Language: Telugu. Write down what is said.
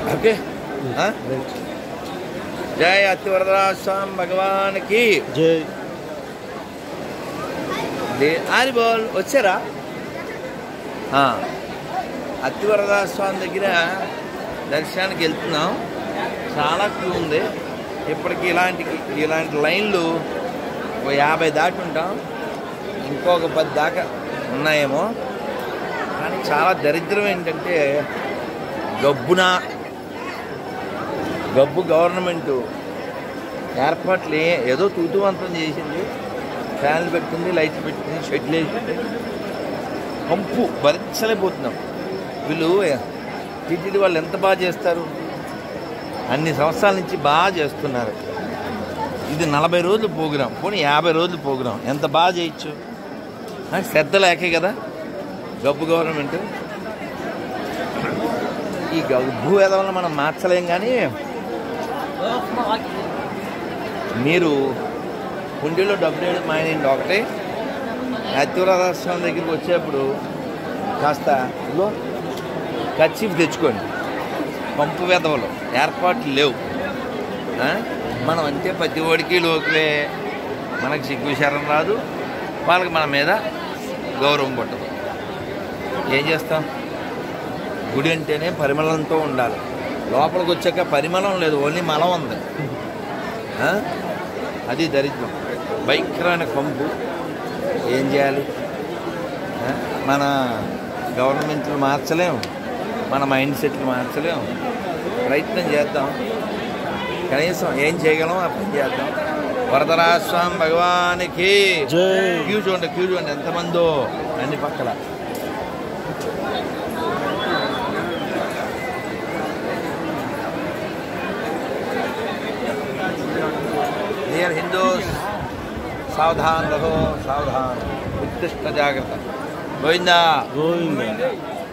ఓకే. జై అత్తివరదరాజ స్వామి భగవాన్ కి జై. ఆరిబోల్ వచ్చారా? అత్తివరదరాజ స్వామి దగ్గర దర్శనానికి వెళ్తున్నాం. చాలా క్యూ ఉంది. ఇప్పటికి ఇలాంటి లైన్లు 50 దాటి ఉంటాం. ఇంకొక 10 దాకా ఉన్నాయేమో. కానీ చాలా దరిద్రం ఏంటంటే గబ్బు గవర్నమెంటు ఏర్పాట్లు ఏదో తూతువంతం చేసింది. ఫ్యాన్లు పెట్టింది, లైట్లు పెట్టింది, షెడ్లు వేసింది. కంపు భరించలేకపోతున్నాం. వీళ్ళు టీటీడీ వాళ్ళు ఎంత బాగా చేస్తారు. అన్ని సంవత్సరాల నుంచి బాగా చేస్తున్నారు. ఇది 40 రోజులు ప్రోగ్రాం, పోనీ 50 రోజులు ప్రోగ్రాం. ఎంత బాగా చేయొచ్చు. శ్రద్ధ లేకే కదా గబ్బు గవర్నమెంట్. ఈ గబ్బు వేదవల్ల మనం మార్చలేం. కానీ మీరు హుండీలో డబ్బు వేయడం మానేయండి. ఒకటి అత్తివరదరాజ స్వామి దగ్గరికి వచ్చేప్పుడు కాస్త కర్చీఫ్ తెచ్చుకోండి. పంపు వెదవలు ఏర్పాట్లు లేవు. మనం అంటే ప్రతి ఒడికి లోకులే. మనకు సిగ్గు విచారం రాదు, వాళ్ళకి మన మీద గౌరవం పుట్టదు. ఏం చేస్తాం? గుడి అంటేనే పరిమళంతో ఉండాలి. లోపలికి వచ్చాక పరిమళం లేదు, ఓన్లీ మలం ఉంది. అది దరిద్రం, భయంకరమైన కంపు. ఏం చేయాలి? మన గవర్నమెంట్లు మార్చలేము, మన మైండ్ సెట్లు మార్చలేము. ప్రయత్నం చేద్దాం. కనీసం ఏం చేయగలం ఆ పని చేద్దాం. వరదరాజ స్వామి భగవానికి క్యూ చూడండి ఎంతమందో అన్ని పక్కల. డియర్ హిందూస్, సావధాన్ రహో, సావధాన్, ఉత్తిష్ట జాగ్రత్త. గోవిందా.